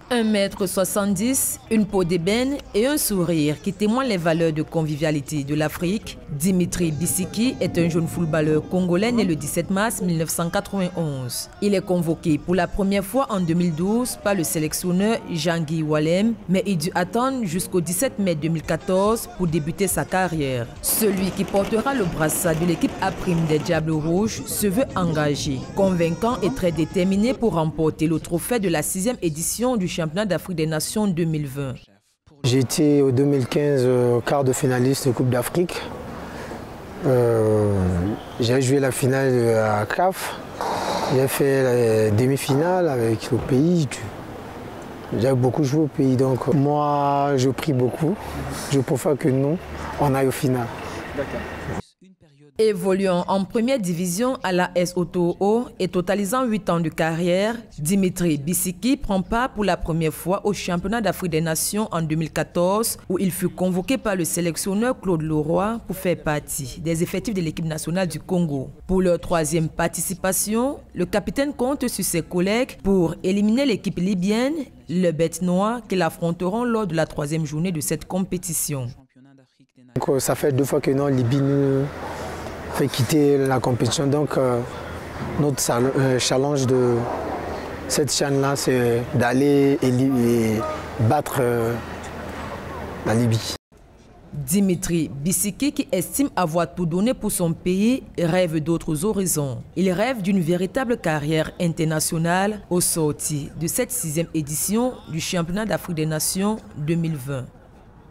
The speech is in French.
1,70 m, une peau d'ébène et un sourire qui témoignent les valeurs de convivialité de l'Afrique, Dimitri Bissiki est un jeune footballeur congolais né le 17 mars 1991. Il est convoqué pour la première fois en 2012 par le sélectionneur Jean-Guy Wallem, mais il dut attendre jusqu'au 17 mai 2014 pour débuter sa carrière. Celui qui portera le brassard de l'équipe A' des Diables Rouges se veut engagé, convaincant et très déterminé pour remporter le trophée de la 6e édition du Championnat d'Afrique des Nations 2020. J'ai été au 2015 quart de finaliste de Coupe d'Afrique. J'ai joué la finale à CAF. J'ai fait la demi-finale avec le pays. J'ai beaucoup joué au pays, donc moi je prie beaucoup. Je préfère que nous, on aille au final. Évoluant en première division à la S Otoo et totalisant 8 ans de carrière, Dimitri Bissiki prend part pour la première fois au Championnat d'Afrique des Nations en 2014 où il fut convoqué par le sélectionneur Claude Leroy pour faire partie des effectifs de l'équipe nationale du Congo. Pour leur 3e participation, le capitaine compte sur ses collègues pour éliminer l'équipe libyenne, les Bêtes Noires, qu'ils affronteront lors de la 3e journée de cette compétition. Donc, ça fait 2 fois que non, Libye nous fait quitter la compétition, donc notre challenge de cette chaîne-là, c'est d'aller et battre la Libye. Dimitri Bissiki, qui estime avoir tout donné pour son pays, rêve d'autres horizons. Il rêve d'une véritable carrière internationale au sortir de cette 6e édition du Championnat d'Afrique des Nations 2020.